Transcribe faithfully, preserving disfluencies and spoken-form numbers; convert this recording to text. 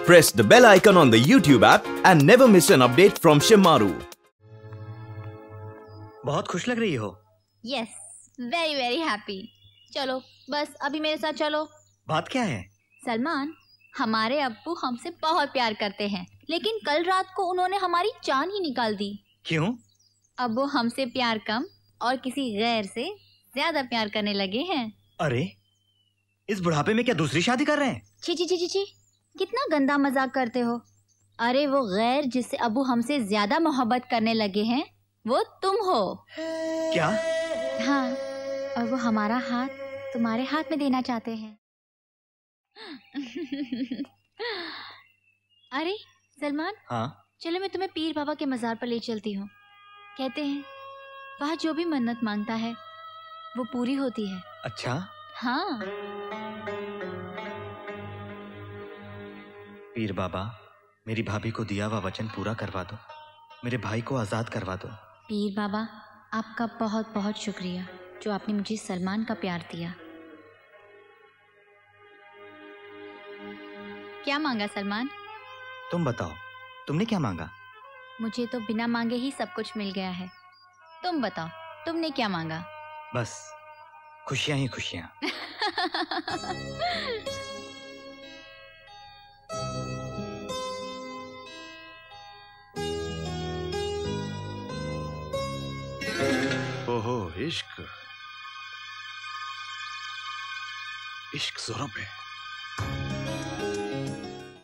Press the bell icon on the YouTube app and never miss an update from Shimaru. बहुत खुश लग रही हो। Yes, very very happy. चलो बस अभी मेरे साथ चलो। बात क्या है? सलमान, हमारे अब्बू हमसे बहुत प्यार करते हैं, लेकिन कल रात को उन्होंने हमारी जान ही निकाल दी। क्यों? अब वो हमसे प्यार कम और किसी गैर से ज्यादा प्यार करने लगे हैं। अरे, इस बुढ़ापे में क्या दूसरी शादी कर रहे हैं? छी छी छी छी छी, कितना गंदा मजाक करते हो। अरे वो गैर जिससे अब्बू हमसे ज्यादा मोहब्बत करने लगे हैं, वो तुम हो। क्या? हाँ, और वो हमारा हाथ तुम्हारे हाथ में देना चाहते हैं। अरे सलमान, हाँ? चलो मैं तुम्हें पीर बाबा के मजार पर ले चलती हूँ। कहते हैं वहाँ जो भी मन्नत मांगता है वो पूरी होती है। अच्छा? हाँ। पीर बाबा, मेरी भाभी को दिया हुआ वचन पूरा करवा दो, मेरे भाई को आजाद करवा दो। पीर बाबा, आपका बहुत बहुत शुक्रिया जो आपने मुझे सलमान का प्यार दिया। क्या मांगा सलमान? तुम बताओ, तुमने क्या मांगा? मुझे तो बिना मांगे ही सब कुछ मिल गया है। तुम बताओ, तुमने क्या मांगा? बस खुशियां ही खुशियां। ओहो, इश्क इश्क जोरों पे।